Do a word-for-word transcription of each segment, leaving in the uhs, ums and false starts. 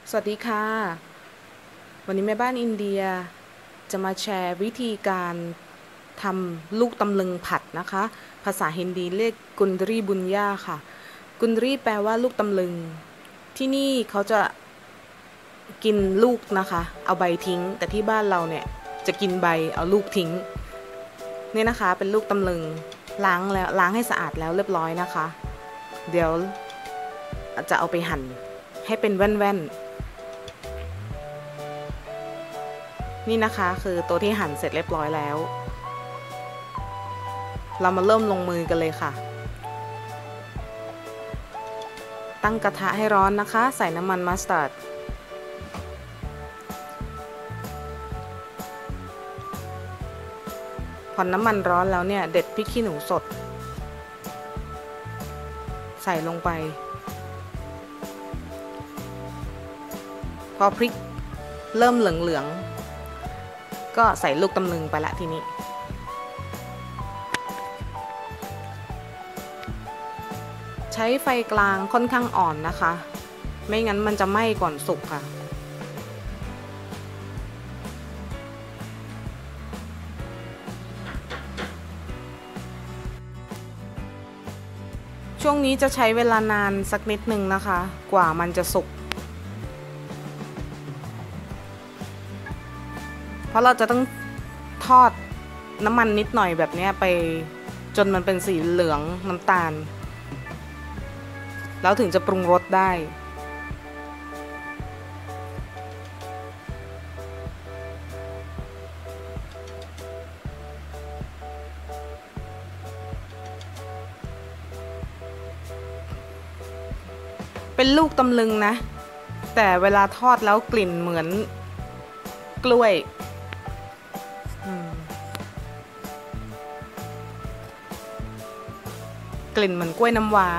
สวัสดีค่ะวันนี้แม่บ้านอินเดียจะมาแชร์วิธีการทำลูกตำลึงผัดนะคะภาษาฮินดีเรียกกุนดรีบุญญาค่ะกุนดรีแปลว่าลูกตำลึงที่นี่เขาจะกินลูกนะคะเอาใบทิ้งแต่ที่บ้านเราเนี่ยจะกินใบเอาลูกทิ้งเนี่ยนะคะเป็นลูกตำลึงล้างแล้วล้างให้สะอาดแล้วเรียบร้อยนะคะเดี๋ยวจะเอาไปหั่นให้เป็นแว่นๆนี่นะคะคือตัวที่หั่นเสร็จเรียบร้อยแล้วเรามาเริ่มลงมือกันเลยค่ะตั้งกระทะให้ร้อนนะคะใส่น้ำมันมัสตาร์ดพอน้ำมันร้อนแล้วเนี่ยเด็ดพริกขี้หนูสดใส่ลงไปพอพริกเริ่มเหลืองๆก็ใส่ลูกตำลึงไปละทีนี้ใช้ไฟกลางค่อนข้างอ่อนนะคะไม่งั้นมันจะไหม้ก่อนสุกค่ะช่วงนี้จะใช้เวลานานสักนิดนึงนะคะกว่ามันจะสุกเพราะเราจะต้องทอดน้ำมันนิดหน่อยแบบนี้ไปจนมันเป็นสีเหลืองน้ำตาลแล้วถึงจะปรุงรสได้เป็นลูกตำลึงนะแต่เวลาทอดแล้วกลิ่นเหมือนกล้วยกลิ่นเหมือนกล้วยน้ำว้า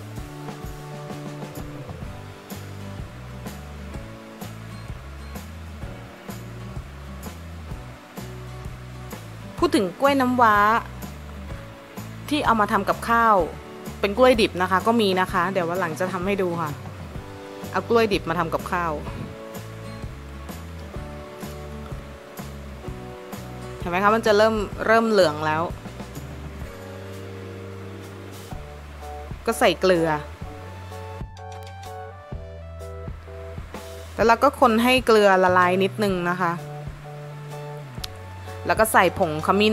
พูดถึงกล้วยน้ำว้าที่เอามาทำกับข้าวเป็นกล้วยดิบนะคะก็มีนะคะเดี๋ยววันหลังจะทำให้ดูค่ะเอากล้วยดิบมาทำกับข้าวเห็นไหมคะมันจะเริ่มเริ่มเหลืองแล้วก็ใส่เกลือแล้วเราก็คนให้เกลือละลายนิดนึงนะคะแล้วก็ใส่ผงขมิ้น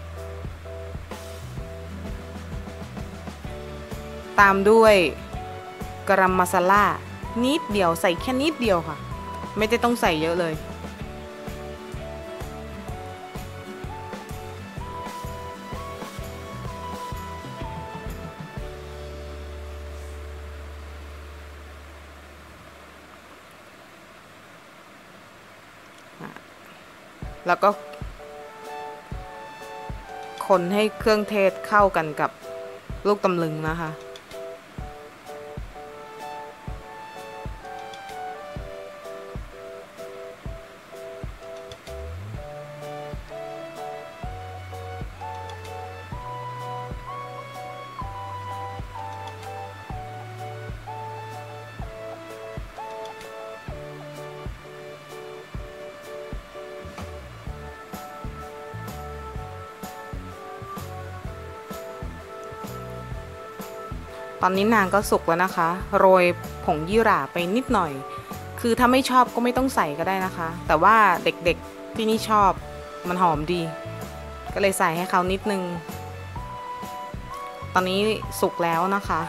ตามด้วยกรัมมัสลานิดเดียวใส่แค่นิดเดียวค่ะไม่ได้ต้องใส่เยอะเลยแล้วก็คนให้เครื่องเทศเข้ากันกับลูกตำลึงนะคะตอนนี้นางก็สุกแล้วนะคะโรยผงยี่หร่าไปนิดหน่อยคือถ้าไม่ชอบก็ไม่ต้องใส่ก็ได้นะคะแต่ว่าเด็กๆที่นี่ชอบมันหอมดีก็เลยใส่ให้เขานิดนึงตอนนี้สุกแล้วนะคะ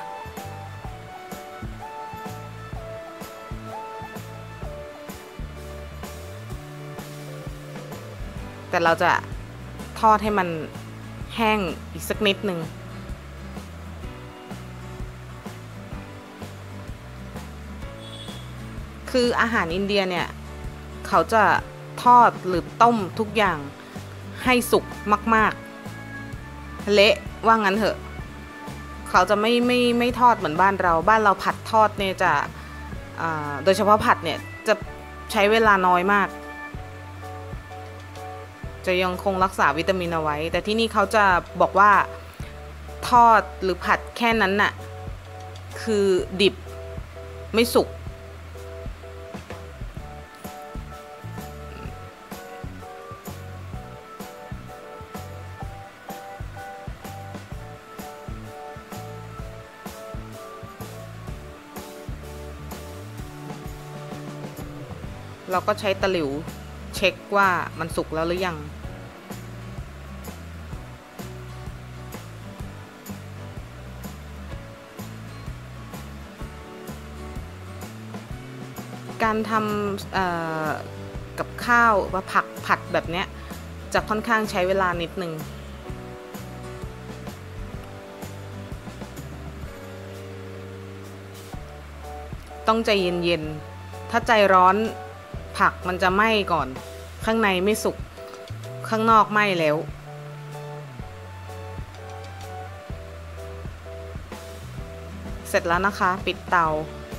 แต่เราจะทอดให้มันแห้งอีกสักนิดนึงคืออาหารอินเดียเนี่ยเขาจะทอดหรือต้มทุกอย่างให้สุกมากๆเละว่างั้นเถอะเขาจะไม่ไม่ไม่ทอดเหมือนบ้านเราบ้านเราผัดทอดเนี่ยจะโดยเฉพาะผัดเนี่ยจะใช้เวลาน้อยมากจะยังคงรักษาวิตามินเอาไว้แต่ที่นี่เขาจะบอกว่าทอดหรือผัดแค่นั้นน่ะคือดิบไม่สุก แเราก็ใช้ตะหลิวเช็คว่ามันสุกแล้วหรือยังการทำกับข้าวว่าผักผัดแบบเนี้ยจะค่อนข้างใช้เวลานิดนึงต้องใจเย็นๆถ้าใจร้อนผักมันจะไหม้ก่อนข้างในไม่สุกข้างนอกไหม้แล้วเสร็จแล้วนะคะปิดเตา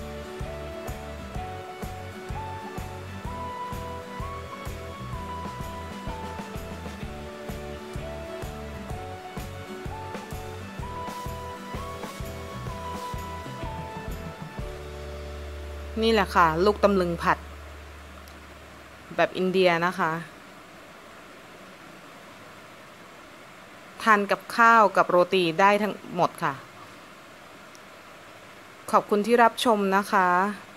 นี่แหละค่ะลูกตำลึงผัดแบบอินเดียนะคะทานกับข้าวกับโรตีได้ทั้งหมดค่ะขอบคุณที่รับชมนะคะ